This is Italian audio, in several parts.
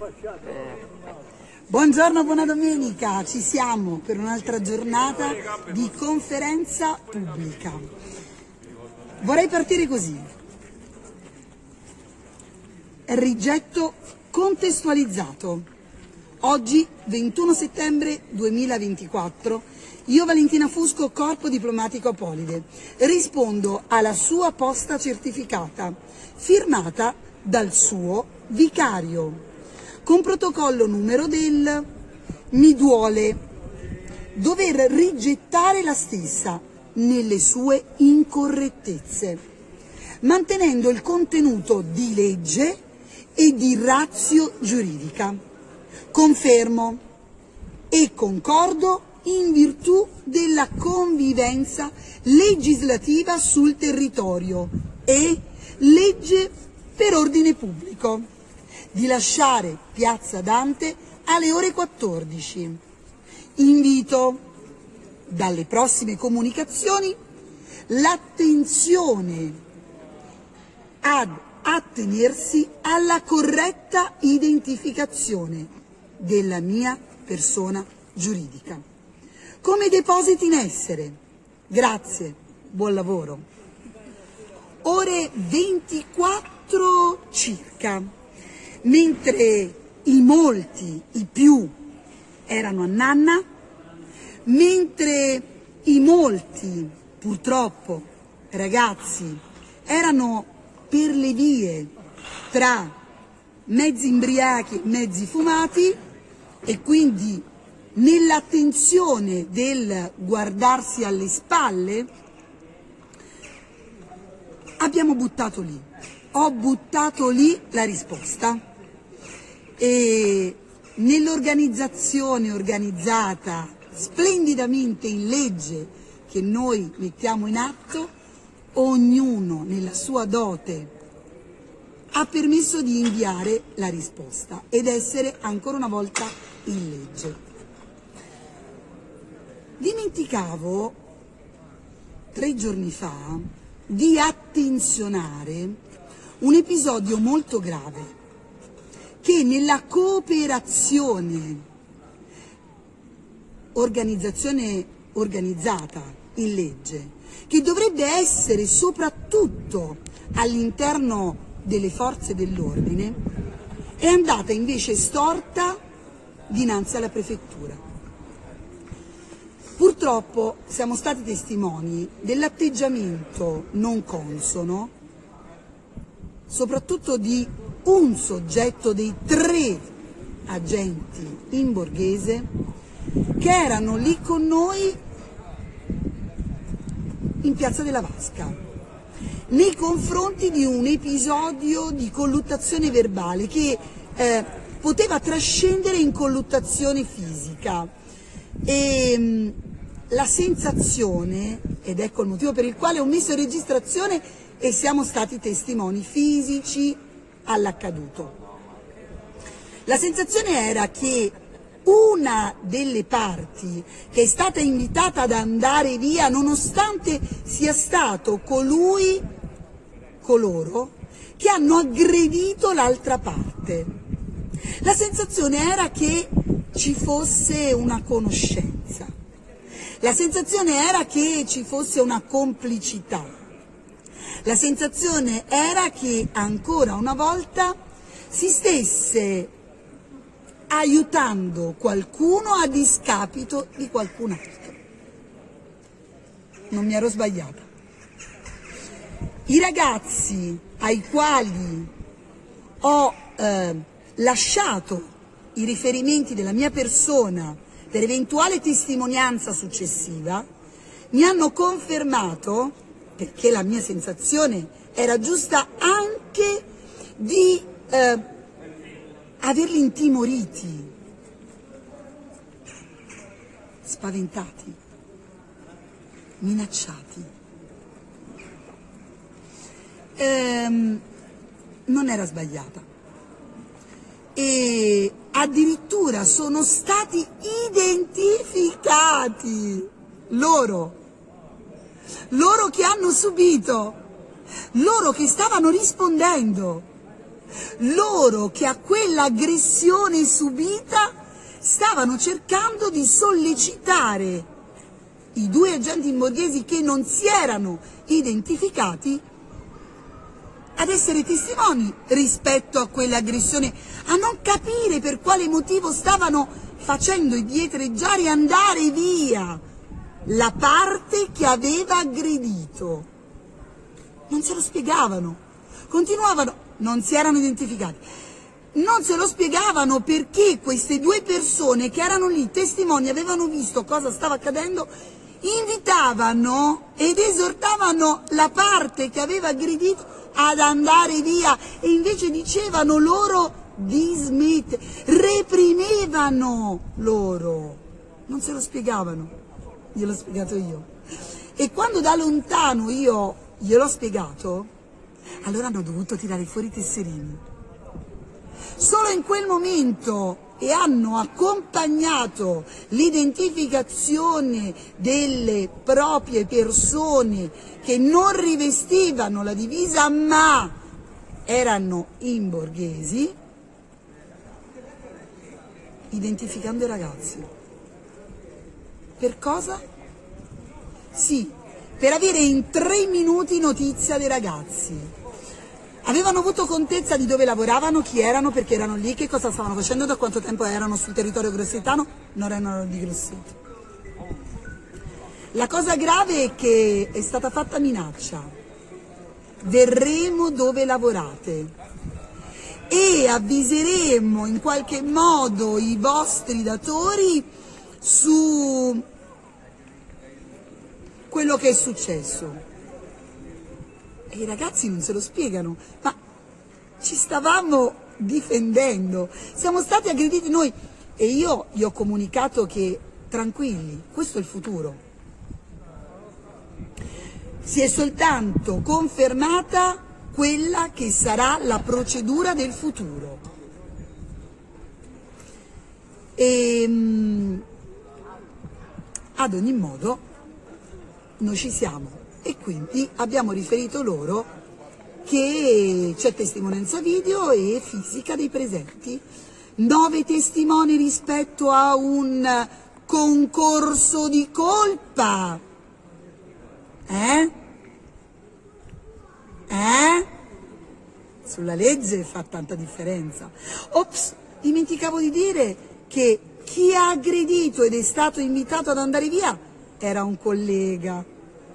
Buongiorno, buona domenica, ci siamo per un'altra giornata di conferenza pubblica. Vorrei partire così. Rigetto contestualizzato. Oggi, 21 settembre 2024, io Valentina Fusco, Corpo Diplomatico Apolide, rispondo alla sua posta certificata, firmata dal suo vicario, con protocollo numero del mi duole dover rigettare la stessa nelle sue incorrettezze, mantenendo il contenuto di legge e di ratio giuridica. Confermo e concordo in virtù della convivenza legislativa sul territorio e legge per ordine pubblico, di lasciare Piazza Dante alle ore 14. Invito dalle prossime comunicazioni l'attenzione ad attenersi alla corretta identificazione della mia persona giuridica. Come depositi in essere. Grazie, buon lavoro. Ore 24 circa, mentre i molti, i più, erano a Nanna, mentre i molti, purtroppo, ragazzi, erano per le vie tra mezzi imbriachi e mezzi fumati e quindi nell'attenzione del guardarsi alle spalle, abbiamo buttato lì. Ho buttato lì la risposta e nell'organizzazione organizzata splendidamente in legge che noi mettiamo in atto, ognuno nella sua dote ha permesso di inviare la risposta ed essere ancora una volta in legge. Dimenticavo 3 giorni fa di attenzionare un episodio molto grave che nella cooperazione organizzazione organizzata in legge, che dovrebbe essere soprattutto all'interno delle forze dell'ordine, è andata invece storta dinanzi alla prefettura. Purtroppo siamo stati testimoni dell'atteggiamento non consono, soprattutto di un soggetto dei 3 agenti in borghese che erano lì con noi in Piazza della Vasca, nei confronti di un episodio di colluttazione verbale che poteva trascendere in colluttazione fisica. E la sensazione, ed ecco il motivo per il quale ho messo in registrazione e siamo stati testimoni fisici all'accaduto, la sensazione era che una delle parti che è stata invitata ad andare via nonostante sia stato coloro che hanno aggredito l'altra parte. La sensazione era che ci fosse una conoscenza, la sensazione era che ci fosse una complicità, la sensazione era che ancora una volta si stesse aiutando qualcuno a discapito di qualcun altro. Non mi ero sbagliata. I ragazzi ai quali ho lasciato i riferimenti della mia persona per eventuale testimonianza successiva mi hanno confermato, perché la mia sensazione era giusta, anche di averli intimoriti, spaventati, minacciati. Non era sbagliata e addirittura sono stati identificati loro che hanno subito, loro che stavano rispondendo. loro che a quell'aggressione subita stavano cercando di sollecitare i due agenti borghesi che non si erano identificati ad essere testimoni rispetto a quell'aggressione, a non capire per quale motivo stavano facendo indietreggiare e andare via la parte che aveva aggredito. Non se lo spiegavano, continuavano, non si erano identificati, non se lo spiegavano perché queste due persone che erano lì, testimoni, avevano visto cosa stava accadendo, invitavano ed esortavano la parte che aveva aggredito ad andare via e invece dicevano loro di smettere, reprimevano loro, non se lo spiegavano, gliel'ho spiegato io. E quando da lontano io gliel'ho spiegato, allora hanno dovuto tirare fuori i tesserini. Solo in quel momento e hanno accompagnato l'identificazione delle proprie persone che non rivestivano la divisa ma erano in borghesi, identificando i ragazzi. Per cosa? Sì, per avere in 3 minuti notizia dei ragazzi. Avevano avuto contezza di dove lavoravano, chi erano, perché erano lì, che cosa stavano facendo, da quanto tempo erano sul territorio grossetano, non erano di Grosseto. La cosa grave è che è stata fatta minaccia, verremo dove lavorate e avviseremo in qualche modo i vostri datori su quello che è successo. E i ragazzi non se lo spiegano, ma ci stavamo difendendo, siamo stati aggrediti noi e io gli ho comunicato che tranquilli, questo è il futuro. Si è soltanto confermata quella che sarà la procedura del futuro. E ad ogni modo noi ci siamo. E quindi abbiamo riferito loro che c'è testimonianza video e fisica dei presenti. 9 testimoni rispetto a un concorso di colpa. Sulla legge fa tanta differenza. Ops, dimenticavo di dire che chi ha aggredito ed è stato invitato ad andare via era un collega.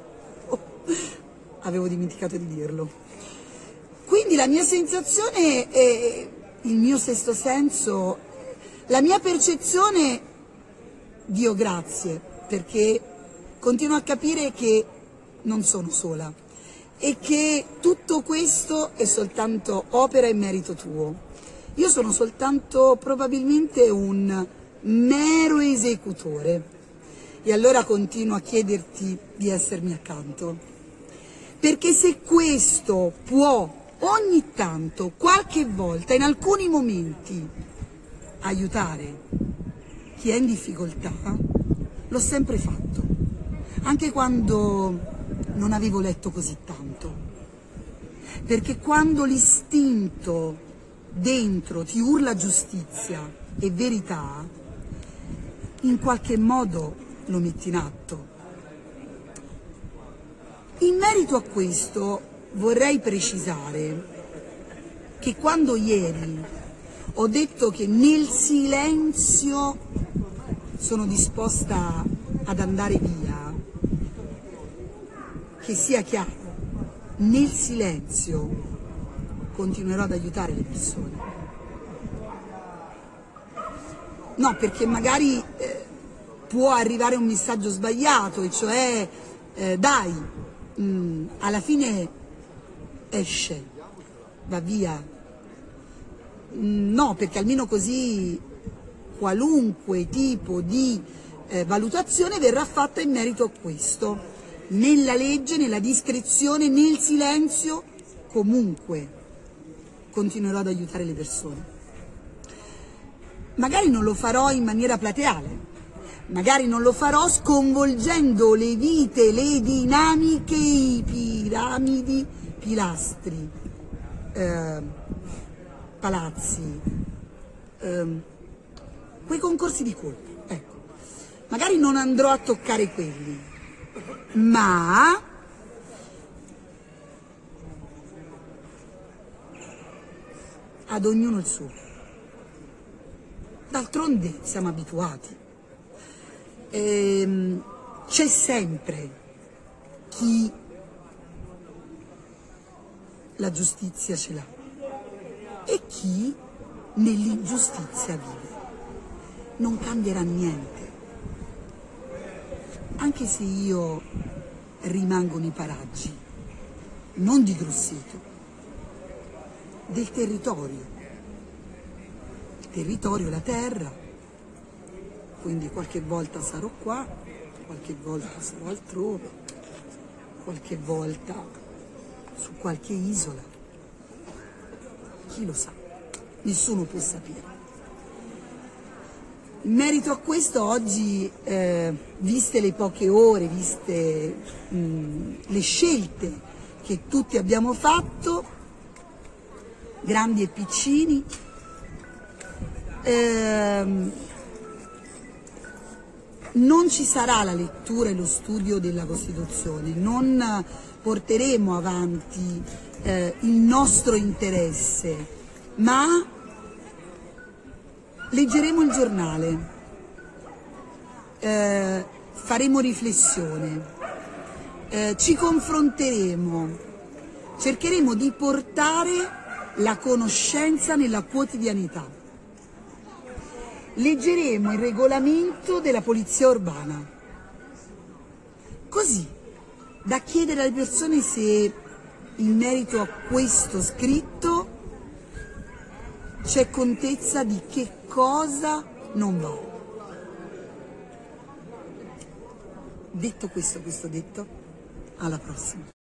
Avevo dimenticato di dirlo. Quindi la mia sensazione è il mio sesto senso, la mia percezione, Dio grazie, perché continuo a capire che non sono sola e che tutto questo è soltanto opera e merito tuo. Io sono soltanto probabilmente un mero esecutore e allora continuo a chiederti di essermi accanto. Perché se questo può ogni tanto, qualche volta, in alcuni momenti, aiutare chi è in difficoltà, l'ho sempre fatto, anche quando non avevo letto così tanto. Perché quando l'istinto dentro ti urla giustizia e verità, in qualche modo lo metti in atto. In merito a questo vorrei precisare che quando ieri ho detto che nel silenzio sono disposta ad andare via, che sia chiaro, nel silenzio continuerò ad aiutare le persone. No, perché magari può arrivare un messaggio sbagliato, e cioè dai, alla fine esce, va via. No, perché almeno così qualunque tipo di valutazione verrà fatta in merito a questo, nella legge, nella discrezione, nel silenzio, comunque continuerò ad aiutare le persone. Magari non lo farò in maniera plateale, magari non lo farò sconvolgendo le vite, le dinamiche, i piramidi, pilastri palazzi, quei concorsi di colpo, ecco. Magari non andrò a toccare quelli, ma ad ognuno il suo. D'altronde siamo abituati. C'è sempre chi la giustizia ce l'ha e chi nell'ingiustizia vive. Non cambierà niente, anche se io rimango nei paraggi, non di Grosseto, del territorio. Il territorio è la terra, quindi qualche volta sarò qua, qualche volta sarò altrove, qualche volta su qualche isola, chi lo sa, nessuno può sapere. In merito a questo oggi, viste le poche ore, viste le scelte che tutti abbiamo fatto, grandi e piccini, non ci sarà la lettura e lo studio della Costituzione, non porteremo avanti il nostro interesse, ma leggeremo il giornale, faremo riflessione, ci confronteremo, cercheremo di portare la conoscenza nella quotidianità. Leggeremo il regolamento della polizia urbana, così da chiedere alle persone se in merito a questo scritto c'è contezza di che cosa non va. Detto questo detto, alla prossima.